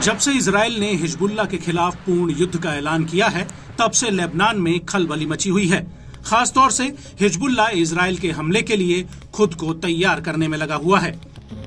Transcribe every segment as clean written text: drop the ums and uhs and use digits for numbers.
जब से इजराइल ने हिजबुल्लाह के खिलाफ पूर्ण युद्ध का ऐलान किया है, तब से लेबनान में खलबली मची हुई है। खासतौर से हिजबुल्लाह इजराइल के हमले के लिए खुद को तैयार करने में लगा हुआ है।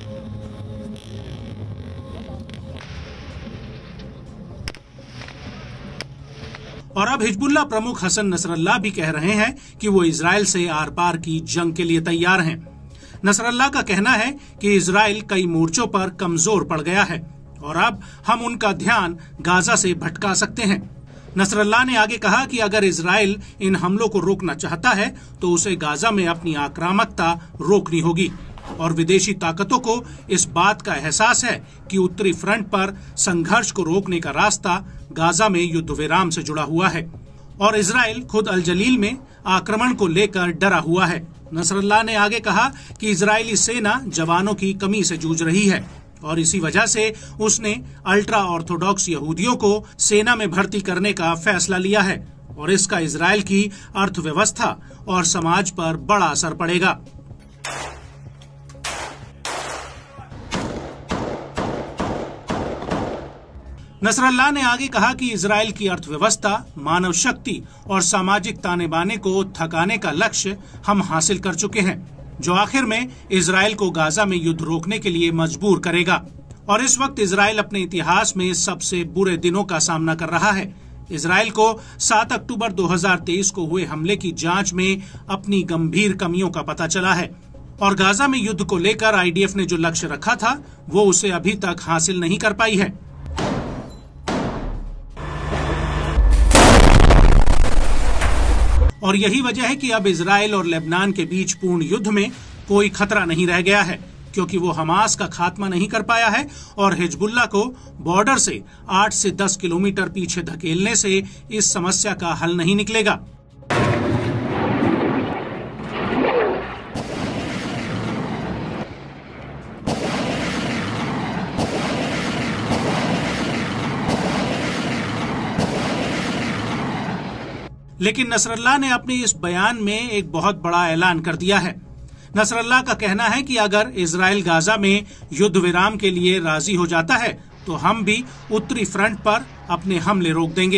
और अब हिजबुल्लाह प्रमुख हसन नसरल्लाह भी कह रहे हैं कि वो इजराइल से आर पार की जंग के लिए तैयार हैं। नसरल्लाह का कहना है कि इजराइल कई मोर्चों पर कमजोर पड़ गया है और अब हम उनका ध्यान गाजा से भटका सकते हैं। नसरल्लाह ने आगे कहा कि अगर इजराइल इन हमलों को रोकना चाहता है तो उसे गाजा में अपनी आक्रामकता रोकनी होगी और विदेशी ताकतों को इस बात का एहसास है कि उत्तरी फ्रंट पर संघर्ष को रोकने का रास्ता गाजा में युद्ध विराम से जुड़ा हुआ है और इजराइल खुद अल जलील में आक्रमण को लेकर डरा हुआ है। नसरल्लाह ने आगे कहा कि इजरायली सेना जवानों की कमी से जूझ रही है और इसी वजह से उसने अल्ट्रा ऑर्थोडॉक्स यहूदियों को सेना में भर्ती करने का फैसला लिया है और इसका इजराइल की अर्थव्यवस्था और समाज पर बड़ा असर पड़ेगा। नसरल्लाह ने आगे कहा कि इजराइल की अर्थव्यवस्था, मानव शक्ति और सामाजिक ताने बाने को थकाने का लक्ष्य हम हासिल कर चुके हैं, जो आखिर में इजराइल को गाजा में युद्ध रोकने के लिए मजबूर करेगा। और इस वक्त इजराइल अपने इतिहास में सबसे बुरे दिनों का सामना कर रहा है। इजराइल को 7 अक्टूबर 2023 को हुए हमले की जांच में अपनी गंभीर कमियों का पता चला है और गाजा में युद्ध को लेकर आईडीएफ ने जो लक्ष्य रखा था वो उसे अभी तक हासिल नहीं कर पाई है। और यही वजह है कि अब इजराइल और लेबनान के बीच पूर्ण युद्ध में कोई खतरा नहीं रह गया है, क्योंकि वो हमास का खात्मा नहीं कर पाया है और हिजबुल्लाह को बॉर्डर से 8 से 10 किलोमीटर पीछे धकेलने से इस समस्या का हल नहीं निकलेगा। लेकिन नसरल्लाह ने अपने इस बयान में एक बहुत बड़ा ऐलान कर दिया है। नसरल्लाह का कहना है कि अगर इजराइल गाजा में युद्ध विराम के लिए राजी हो जाता है तो हम भी उत्तरी फ्रंट पर अपने हमले रोक देंगे।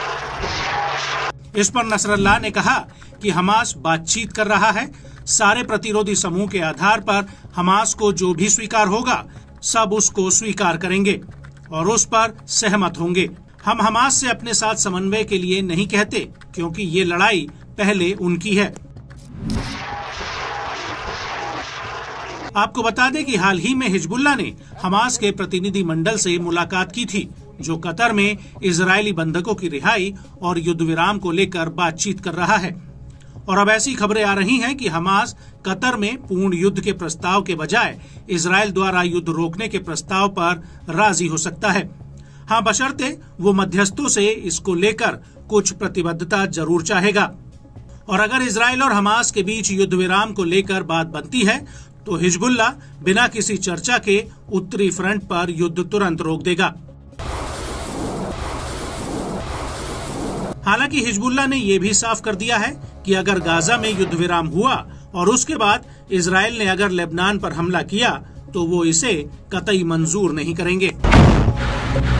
इस पर नसरल्लाह ने कहा कि हमास बातचीत कर रहा है, सारे प्रतिरोधी समूह के आधार पर हमास को जो भी स्वीकार होगा सब उसको स्वीकार करेंगे और उस पर सहमत होंगे। हम हमास से अपने साथ समन्वय के लिए नहीं कहते, क्योंकि ये लड़ाई पहले उनकी है। आपको बता दें कि हाल ही में हिजबुल्लाह ने हमास के प्रतिनिधि मंडल से मुलाकात की थी, जो कतर में इजरायली बंधकों की रिहाई और युद्ध विराम को लेकर बातचीत कर रहा है। और अब ऐसी खबरें आ रही हैं कि हमास कतर में पूर्ण युद्ध के प्रस्ताव के बजाय इजराइल द्वारा युद्ध रोकने के प्रस्ताव पर राजी हो सकता है। हाँ, बशर्ते वो मध्यस्थों से इसको लेकर कुछ प्रतिबद्धता जरूर चाहेगा। और अगर इजराइल और हमास के बीच युद्ध विराम को लेकर बात बनती है तो हिजबुल्लाह बिना किसी चर्चा के उत्तरी फ्रंट पर युद्ध तुरंत रोक देगा। हालांकि हिजबुल्लाह ने यह भी साफ कर दिया है कि अगर गाजा में युद्ध विराम हुआ और उसके बाद इजराइल ने अगर लेबनान पर हमला किया तो वो इसे कतई मंजूर नहीं करेंगे।